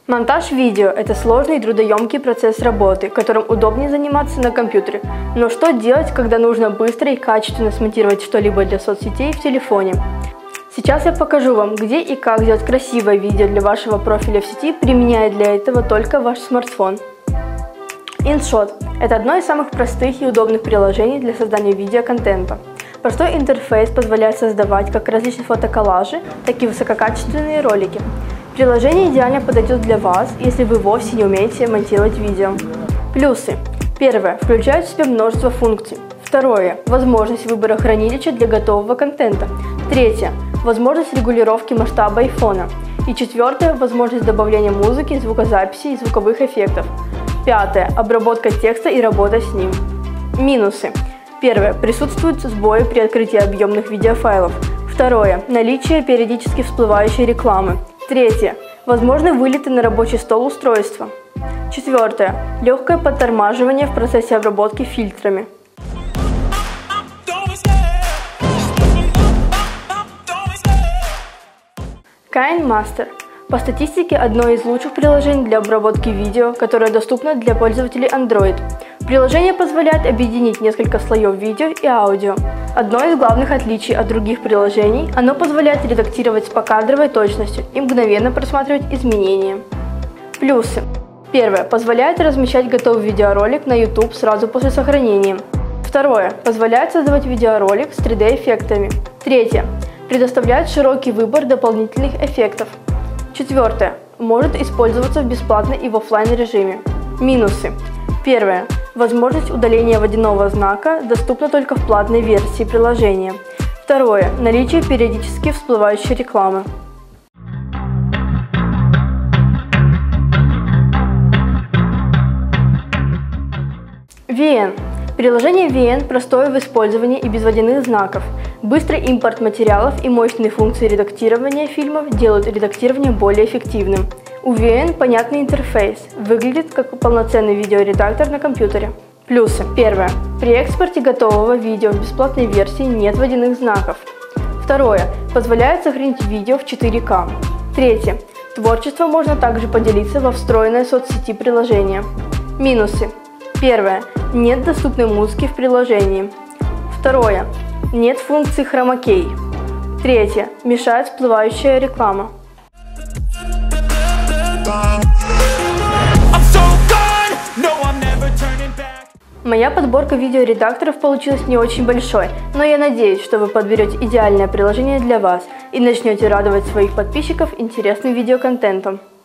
Монтаж видео – это сложный и трудоемкий процесс работы, которым удобнее заниматься на компьютере. Но что делать, когда нужно быстро и качественно смонтировать что-либо для соцсетей в телефоне? Сейчас я покажу вам, где и как сделать красивое видео для вашего профиля в сети, применяя для этого только ваш смартфон. InShot – это одно из самых простых и удобных приложений для создания видеоконтента. Простой интерфейс позволяет создавать как различные фотоколлажи, так и высококачественные ролики. Приложение идеально подойдет для вас, если вы вовсе не умеете монтировать видео. Плюсы. Первое. Включает в себя множество функций. Второе. Возможность выбора хранилища для готового контента. Третье. Возможность регулировки масштаба айфона. И четвертое. Возможность добавления музыки, звукозаписи и звуковых эффектов. Пятое. Обработка текста и работа с ним. Минусы. Первое. Присутствуют сбои при открытии объемных видеофайлов. Второе. Наличие периодически всплывающей рекламы. Третье. Возможны вылеты на рабочий стол устройства. Четвертое. Легкое подтормаживание в процессе обработки фильтрами. KineMaster. По статистике, одно из лучших приложений для обработки видео, которое доступно для пользователей Android. Приложение позволяет объединить несколько слоев видео и аудио. Одно из главных отличий от других приложений – оно позволяет редактировать с покадровой точностью и мгновенно просматривать изменения. Плюсы. Первое. Позволяет размещать готовый видеоролик на YouTube сразу после сохранения. Второе. Позволяет создавать видеоролик с 3D-эффектами. Третье. Предоставляет широкий выбор дополнительных эффектов. Четвертое. Может использоваться в бесплатной и в офлайн режиме. Минусы. Первое. Возможность удаления водяного знака доступна только в платной версии приложения. Второе. Наличие периодически всплывающей рекламы. VN. Приложение VN простое в использовании и без водяных знаков. Быстрый импорт материалов и мощные функции редактирования фильмов делают редактирование более эффективным. У VN понятный интерфейс, выглядит как полноценный видеоредактор на компьютере. Плюсы. Первое. При экспорте готового видео в бесплатной версии нет водяных знаков. Второе. Позволяет сохранить видео в 4К. Третье. Творчество можно также поделиться во встроенной соцсети приложения. Минусы. Первое. Нет доступной музыки в приложении. Второе. Нет функции Chroma Key. Третье. Мешает всплывающая реклама. Моя подборка видеоредакторов получилась не очень большой, но я надеюсь, что вы подберете идеальное приложение для вас и начнете радовать своих подписчиков интересным видеоконтентом.